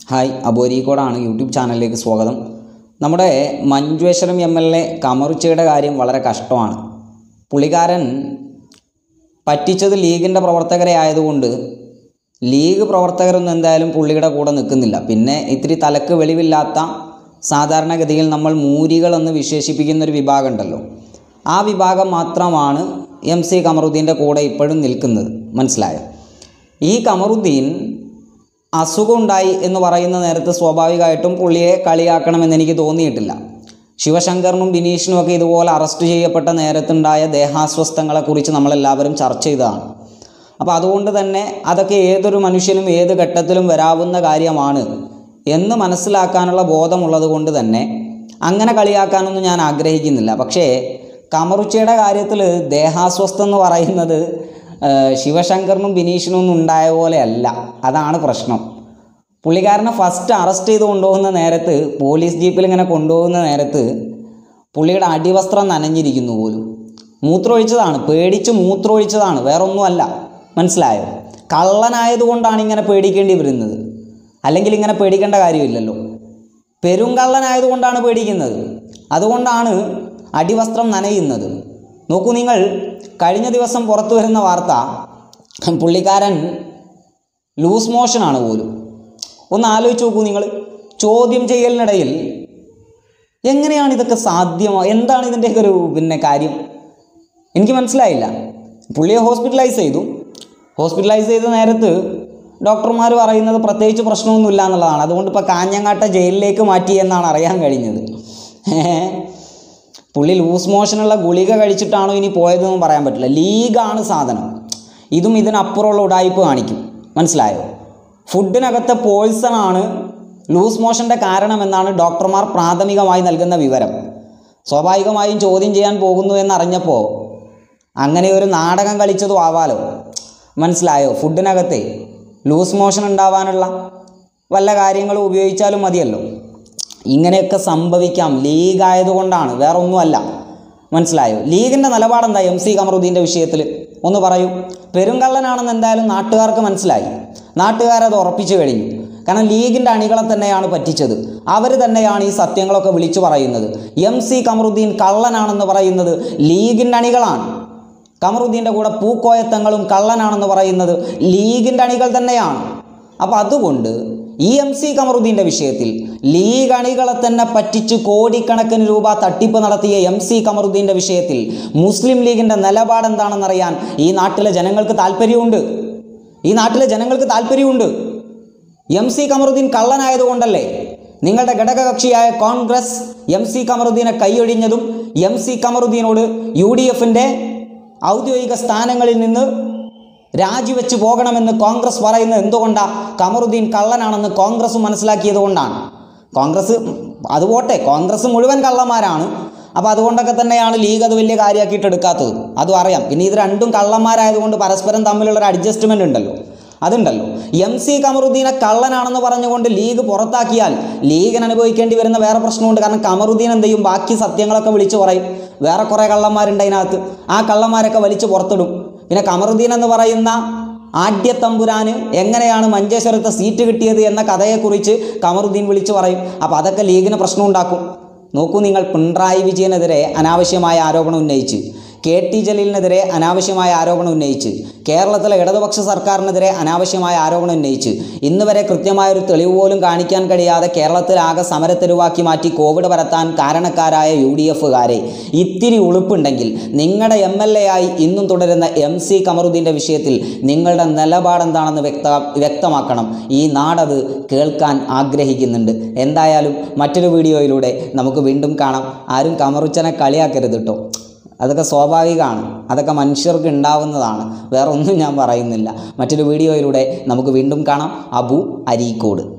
Hi, അബോരീക്കോടാണ്. YouTube ചാനലിലേക്ക് സ്വാഗതം. നമ്മുടെ മഞ്ചേശ്വരം MLA കമറുച്ചയുടെ കാര്യം വളരെ കഷ്ടമാണ്. പുള്ളിക്കാരൻ പറ്റിച്ചത് ലീഗിൻ്റെ പ്രവർത്തകരെ ആയതുകൊണ്ട് ലീഗ് പ്രവർത്തകരൊന്നും എന്തായാലും പുള്ളിയുടെ കൂടെ നിൽക്കുന്നില്ല. പിന്നെ ഇത്തിരി തലക്ക് വെളിവില്ലാത്ത സാധാരണഗതിയിൽ നമ്മൾ മൂരികളെന്ന് വിശേഷിപ്പിക്കുന്നൊരു വിഭാഗം ഉണ്ടല്ലോ, ആ വിഭാഗം മാത്രമാണ് MC കമറുദ്ദീൻ്റെ കൂടെ ഇപ്പോഴും നിൽക്കുന്നത്. മനസ്സിലായോ? ഈ കമറുദ്ദീൻ അസുഖമുണ്ടായി എന്ന് പറയുന്ന നേരത്ത് സ്വാഭാവികമായിട്ടും പുള്ളിയെ കളിയാക്കണമെന്ന് എനിക്ക് തോന്നിയിട്ടില്ല. ശിവശങ്കറിനും ബിനീഷിനും ഒക്കെ ഇതുപോലെ അറസ്റ്റ് ചെയ്യപ്പെട്ട നേരത്തുണ്ടായ ദേഹാസ്വസ്ഥങ്ങളെക്കുറിച്ച് നമ്മളെല്ലാവരും ചർച്ച ചെയ്തതാണ്. അപ്പോൾ അതുകൊണ്ട് തന്നെ അതൊക്കെ ഏതൊരു മനുഷ്യനും ഏത് ഘട്ടത്തിലും വരാവുന്ന കാര്യമാണ് എന്ന് മനസ്സിലാക്കാനുള്ള ബോധമുള്ളത് കൊണ്ട് തന്നെ അങ്ങനെ കളിയാക്കാനൊന്നും ഞാൻ ആഗ്രഹിക്കുന്നില്ല. പക്ഷേ കമറുച്ചയുടെ കാര്യത്തിൽ ദേഹാസ്വസ്ഥ എന്ന് പറയുന്നത് ശിവശങ്കറിനും ബിനീഷിനും ഒന്നും ഉണ്ടായ പോലെയല്ല. അതാണ് പ്രശ്നം. പുള്ളിക്കാരനെ ഫസ്റ്റ് അറസ്റ്റ് ചെയ്ത് കൊണ്ടുപോകുന്ന നേരത്ത്, പോലീസ് ജീപ്പിൽ ഇങ്ങനെ കൊണ്ടുപോകുന്ന നേരത്ത് പുള്ളിയുടെ അടിവസ്ത്രം നനഞ്ഞിരിക്കുന്നു പോലും. മൂത്രമൊഴിച്ചതാണ്, പേടിച്ച് മൂത്രമൊഴിച്ചതാണ്, വേറൊന്നുമല്ല. മനസ്സിലായോ? കള്ളനായതുകൊണ്ടാണ് ഇങ്ങനെ പേടിക്കേണ്ടി വരുന്നത്, അല്ലെങ്കിൽ ഇങ്ങനെ പേടിക്കേണ്ട കാര്യമില്ലല്ലോ. പെരുങ്കള്ളനായതുകൊണ്ടാണ് പേടിക്കുന്നത്, അതുകൊണ്ടാണ് അടിവസ്ത്രം നനയുന്നത്. നോക്കൂ നിങ്ങൾ, കഴിഞ്ഞ ദിവസം പുറത്തു വരുന്ന വാർത്ത പുള്ളിക്കാരൻ ലൂസ് മോഷനാണ് പോലും. ഒന്ന് ആലോചിച്ച് നോക്കൂ നിങ്ങൾ. ചോദ്യം ചെയ്യലിനിടയിൽ എങ്ങനെയാണ് ഇതൊക്കെ സാധ്യമോ? എന്താണ് ഇതിൻ്റെയൊക്കെ ഒരു കാര്യം? എനിക്ക് മനസ്സിലായില്ല. പുള്ളിയെ ഹോസ്പിറ്റലൈസ് ചെയ്ത നേരത്ത് ഡോക്ടർമാർ പറയുന്നത് പ്രത്യേകിച്ച് പ്രശ്നമൊന്നുമില്ല എന്നുള്ളതാണ്. അതുകൊണ്ട് ഇപ്പോൾ കാഞ്ഞങ്ങാട്ട ജയിലിലേക്ക് മാറ്റി എന്നാണ് അറിയാൻ കഴിഞ്ഞത്. പുള്ളി ലൂസ് മോഷനുള്ള ഗുളിക കഴിച്ചിട്ടാണോ ഇനി പോയതെന്നും പറയാൻ പറ്റില്ല. ലീഗാണ് സാധനം. ഇതും ഇതിനപ്പുറമുള്ള ഉടായ്പ് കാണിക്കും. മനസ്സിലായോ? ഫുഡിനകത്തെ പോയ്സണാണ് ലൂസ് മോഷൻ്റെ കാരണമെന്നാണ് ഡോക്ടർമാർ പ്രാഥമികമായി നൽകുന്ന വിവരം. സ്വാഭാവികമായും ചോദ്യം ചെയ്യാൻ പോകുന്നു എന്നറിഞ്ഞപ്പോൾ അങ്ങനെ ഒരു നാടകം കളിച്ചതും ആവാലോ. മനസ്സിലായോ? ഫുഡിനകത്തെ ലൂസ് മോഷൻ ഉണ്ടാവാനുള്ള വല്ല കാര്യങ്ങളും ഉപയോഗിച്ചാലും മതിയല്ലോ. ഇങ്ങനെയൊക്കെ സംഭവിക്കാം. ലീഗായതുകൊണ്ടാണ്, വേറെ ഒന്നുമല്ല. മനസ്സിലായോ? ലീഗിൻ്റെ നിലപാടെന്താ MC കമറുദ്ദീൻ്റെ വിഷയത്തിൽ? ഒന്ന് പറയൂ. പെരുങ്കള്ളനാണെന്ന് എന്തായാലും നാട്ടുകാർക്ക് മനസ്സിലായി. നാട്ടുകാരത് ഉറപ്പിച്ചു കഴിഞ്ഞു. കാരണം ലീഗിൻ്റെ അണികളെ തന്നെയാണ് പറ്റിച്ചത്. അവർ തന്നെയാണ് ഈ സത്യങ്ങളൊക്കെ വിളിച്ചു പറയുന്നത്. MC കമറുദ്ദീൻ കള്ളനാണെന്ന് പറയുന്നത് ലീഗിൻ്റെ അണികളാണ്. കമറുദ്ദീൻ്റെ കൂടെ പൂക്കോയത്തങ്ങളും കള്ളനാണെന്ന് പറയുന്നത് ലീഗിൻ്റെ അണികൾ തന്നെയാണ്. അപ്പോൾ അതുകൊണ്ട് ഈ MC കമറുദ്ദീൻ്റെ വിഷയത്തിൽ ലീഗ് അണികളെ തന്നെ പറ്റിച്ച് കോടിക്കണക്കിന് രൂപ തട്ടിപ്പ് നടത്തിയ MC കമറുദ്ദീൻ്റെ വിഷയത്തിൽ മുസ്ലിം ലീഗിൻ്റെ നിലപാടെന്താണെന്നറിയാൻ ഈ നാട്ടിലെ ജനങ്ങൾക്ക് താല്പര്യമുണ്ട്. MC കമറുദ്ദീൻ കള്ളനായതുകൊണ്ടല്ലേ നിങ്ങളുടെ ഘടകകക്ഷിയായ കോൺഗ്രസ് MC കമറുദ്ദീനെ കൈയൊഴിഞ്ഞതും MC കമറുദ്ദീനോട് UDFൻ്റെ ഔദ്യോഗിക സ്ഥാനങ്ങളിൽ നിന്ന് രാജിവെച്ച് പോകണമെന്ന് കോൺഗ്രസ് പറയുന്നത് എന്തുകൊണ്ടാണ്? കമറുദ്ദീൻ കള്ളനാണെന്ന് കോൺഗ്രസ് മനസ്സിലാക്കിയത് കൊണ്ടാണ്. കോൺഗ്രസ് അത് പോട്ടെ, കോൺഗ്രസ് മുഴുവൻ കള്ളന്മാരാണ്. അപ്പോൾ അതുകൊണ്ടൊക്കെ തന്നെയാണ് ലീഗ് അത് വലിയ കാര്യമാക്കിയിട്ട് എടുക്കാത്തത്. അതും അറിയാം. പിന്നെ ഇത് രണ്ടും കള്ളന്മാരായതുകൊണ്ട് പരസ്പരം തമ്മിലുള്ളൊരു അഡ്ജസ്റ്റ്മെൻ്റ് ഉണ്ടല്ലോ, അതുണ്ടല്ലോ. MC കമറുദ്ദീനെ കള്ളനാണെന്ന് പറഞ്ഞുകൊണ്ട് ലീഗ് പുറത്താക്കിയാൽ ലീഗിന് അനുഭവിക്കേണ്ടി വരുന്ന വേറെ പ്രശ്നമുണ്ട്. കാരണം കമറുദ്ദീൻ എന്ത് ചെയ്യും? ബാക്കി സത്യങ്ങളൊക്കെ വിളിച്ചു പറയും. വേറെ കുറേ കള്ളന്മാരുണ്ട് അതിനകത്ത്. ആ കള്ളന്മാരൊക്കെ വലിച്ചു പുറത്തിടും. പിന്നെ കമറുദ്ദീൻ എന്ന് പറയുന്ന ആദ്യത്തമ്പുരാന് എങ്ങനെയാണ് മഞ്ചേശ്വരത്തെ സീറ്റ് കിട്ടിയത് എന്ന കഥയെക്കുറിച്ച് കമറുദ്ദീൻ വിളിച്ചു പറയും. അപ്പോൾ അതൊക്കെ ലീഗിന് പ്രശ്നം ഉണ്ടാക്കും. നോക്കൂ നിങ്ങൾ, പിണറായി വിജയനെതിരെ അനാവശ്യമായ ആരോപണം ഉന്നയിച്ച്, KT ജലീലിനെതിരെ അനാവശ്യമായ ആരോപണം ഉന്നയിച്ച്, കേരളത്തിലെ ഇടതുപക്ഷ സർക്കാരിനെതിരെ അനാവശ്യമായ ആരോപണം ഉന്നയിച്ച്, ഇന്ന് വരെ കൃത്യമായൊരു തെളിവ് പോലും കാണിക്കാൻ കഴിയാതെ കേരളത്തിലാകെ സമരത്തെരുവാക്കി മാറ്റി കോവിഡ് പരത്താൻ കാരണക്കാരായ UDFകാരെ ഇത്തിരി ഉളുപ്പുണ്ടെങ്കിൽ നിങ്ങളുടെ MLA ആയി ഇന്നും തുടരുന്ന MC കമറുദ്ദീൻ്റെ വിഷയത്തിൽ നിങ്ങളുടെ നിലപാടെന്താണെന്ന് വ്യക്തമാക്കണം. ഈ നാടത് കേൾക്കാൻ ആഗ്രഹിക്കുന്നുണ്ട്. എന്തായാലും മറ്റൊരു വീഡിയോയിലൂടെ നമുക്ക് വീണ്ടും കാണാം. ആരും കമറുച്ചനെ കളിയാക്കരുത് കേട്ടോ. അതൊക്കെ സ്വാഭാവികമാണ്, അതൊക്കെ മനുഷ്യർക്ക് ഉണ്ടാവുന്നതാണ്. വേറെ ഒന്നും ഞാൻ പറയുന്നില്ല. മറ്റൊരു വീഡിയോയിലൂടെ നമുക്ക് വീണ്ടും കാണാം. അബു അരീക്കോട്.